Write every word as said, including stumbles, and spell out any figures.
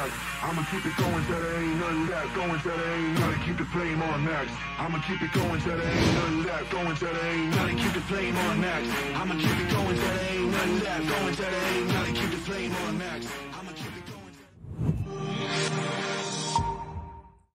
max. I'ma keep it going till there ain't nothing left. Going till there ain't nothing. Keep the flame on max. I'ma keep it going till there ain't nothing left. Going till there ain't nothing. Keep the flame on max. I'ma keep it going till there ain't nothing left. Going till there ain't nothing. Keep the flame on max. I'ma keep